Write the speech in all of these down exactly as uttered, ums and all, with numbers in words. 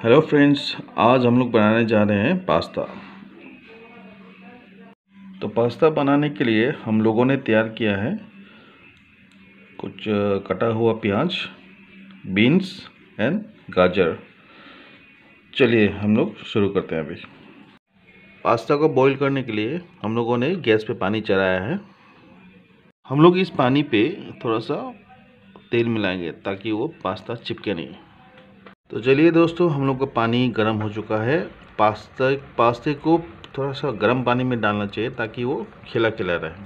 Hello friends, आज हम लोग बनाने जा रहे हैं पास्ता। तो पास्ता बनाने के लिए हम लोगों ने तैयार किया है कुछ कटा हुआ प्याज, बीन्स एंड गाजर। चलिए हम लोग शुरू करते हैं। अभी पास्ता को बॉईल करने के लिए हम लोगों ने गैस पे पानी चढ़ाया है। हम लोग इस पानी पे थोड़ा सा तेल मिलाएंगे ताकि वो पास्ता चिपके नहीं। तो चलिए दोस्तों, हम लोग का पानी गर्म हो चुका है। पास्ता पास्ते को थोड़ा सा गर्म पानी में डालना चाहिए ताकि वो खिला खिला रहे।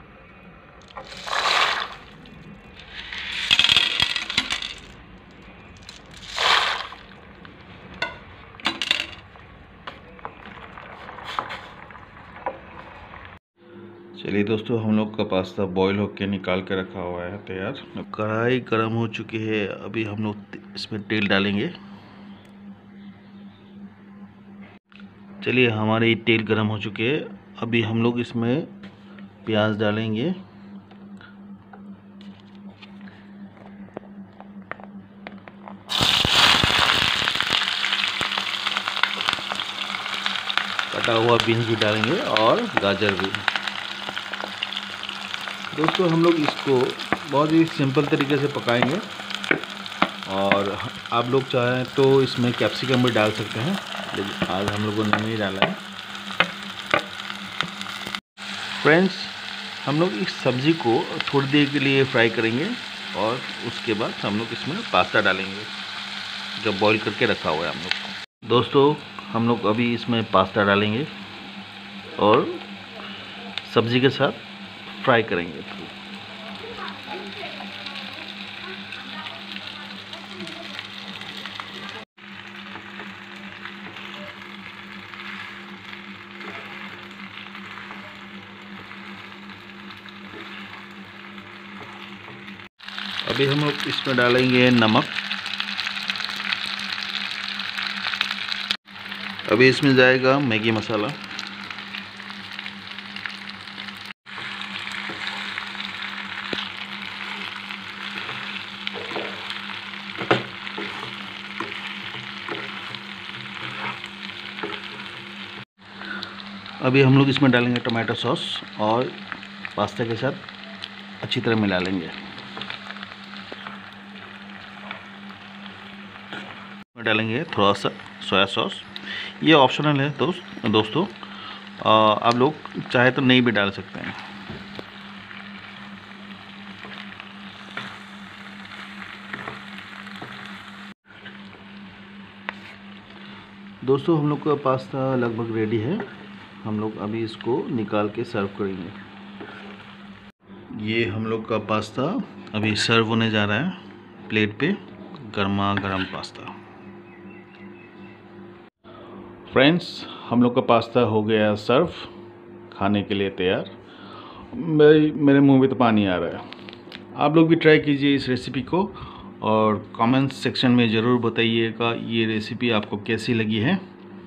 चलिए दोस्तों, हम लोग का पास्ता बॉईल होकर निकाल के रखा हुआ है तैयार। कढ़ाई गर्म हो चुकी है। अभी हम लोग इसमें तेल डालेंगे। चलिए, हमारी तेल गर्म हो चुके है। अभी हम लोग इसमें प्याज डालेंगे। कटा हुआ बीन्स भी डालेंगे और गाजर भी। दोस्तों, हम लोग इसको बहुत ही सिंपल तरीके से पकाएंगे और आप लोग चाहें तो इसमें कैप्सिकम भी डाल सकते हैं, लेकिन आज हम लोगों ने नहीं डाला है। फ्रेंड्स, हम लोग इस सब्ज़ी को थोड़ी देर के लिए फ्राई करेंगे और उसके बाद हम लोग इसमें पास्ता डालेंगे जो बॉईल करके रखा हुआ है हम लोग। दोस्तों, हम लोग अभी इसमें पास्ता डालेंगे और सब्ज़ी के साथ फ्राई करेंगे। अभी हम लोग इसमें डालेंगे नमक। अभी इसमें जाएगा मैगी मसाला। अभी हम लोग इसमें डालेंगे टोमेटो सॉस और पास्ता के साथ अच्छी तरह मिला लेंगे। डालेंगे थोड़ा सा सोया सॉस। ये ऑप्शनल है दोस्त दोस्तों आ, आप लोग चाहे तो नहीं भी डाल सकते हैं। दोस्तों, हम लोग का पास्ता लगभग रेडी है। हम लोग अभी इसको निकाल के सर्व करेंगे। ये हम लोग का पास्ता अभी सर्व होने जा रहा है प्लेट पे, गर्मा गर्म पास्ता। फ्रेंड्स, हम लोग का पास्ता हो गया सर्व, खाने के लिए तैयार। मेरे मेरे मुंह में तो पानी आ रहा है। आप लोग भी ट्राई कीजिए इस रेसिपी को और कमेंट सेक्शन में ज़रूर बताइएगा ये रेसिपी आपको कैसी लगी है।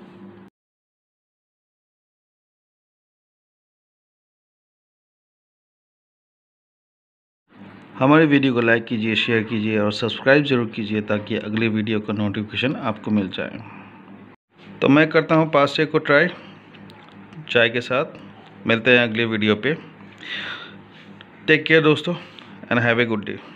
हमारे वीडियो को लाइक कीजिए, शेयर कीजिए और सब्सक्राइब ज़रूर कीजिए ताकि अगले वीडियो का नोटिफिकेशन आपको मिल जाए। तो मैं करता हूँ पास्ते को ट्राई चाय के साथ। मिलते हैं अगले वीडियो पे। टेक केयर दोस्तों and have a good day.